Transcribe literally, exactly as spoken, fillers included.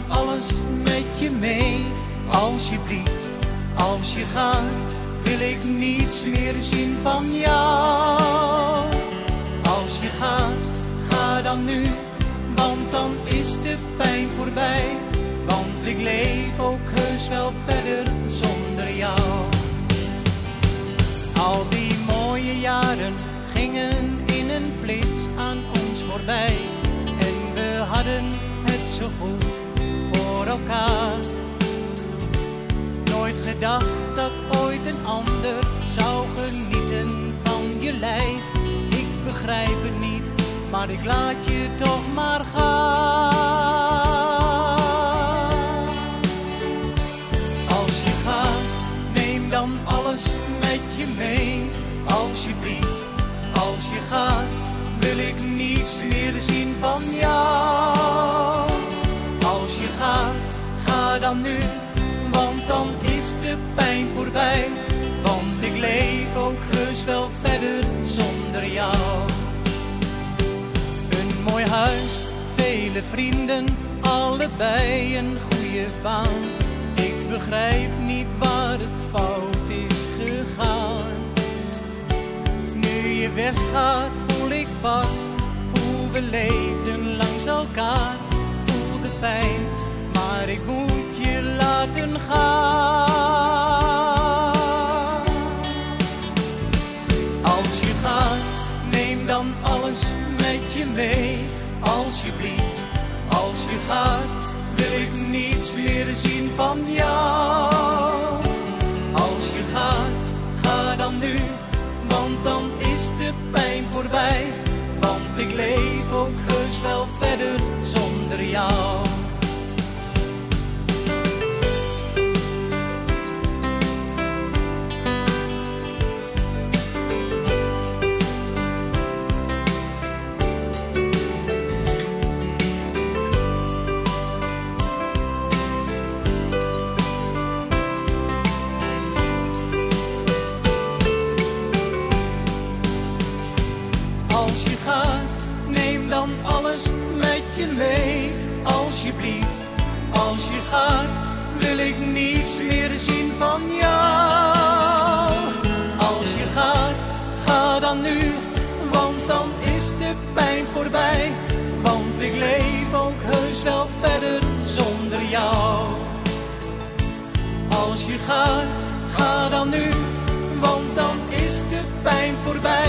alles met je mee. Alsjeblieft, als je gaat, wil ik niets meer zien van jou. Als je gaat, ga dan nu, want dan is de pijn voorbij. Want ik leef ook heus wel verder zonder jou. Al die mooie jaren gingen in een flits aan ons voorbij. En we hadden het zo goed voor elkaar. Nooit gedacht dat ooit een ander zou genieten van je lijf. Ik begrijp het niet, maar ik laat je toch maar gaan. Als je gaat, neem dan alles met je mee. Alsjeblieft, als je gaat, wil ik niets meer zien van jou. Als je gaat, ga dan nu, want dan is de pijn voorbij. Want ik leef ook heus wel verder zonder jou. Een mooi huis, vele vrienden, allebei een goede baan. Ik begrijp niet waar het fout is gegaan. Nu je weggaat, voel ik pas hoe we leefden langs elkaar. Voel de pijn, maar ik moet je laten gaan. Als je gaat, neem dan alles met je mee. Alsjeblieft, als je gaat, wil ik niets meer zien van jou. Als je gaat, ga dan nu, want dan is de pijn voorbij. Want ik leef ook heus wel verder zonder jou. Als je gaat, neem dan alles met je mee. Alsjeblieft, als je gaat, wil ik niets meer zien van jou. Als je gaat, ga dan nu, want dan is de pijn voorbij. Want ik leef ook heus wel verder zonder jou. Als je gaat, ga dan nu, want dan is de pijn voorbij.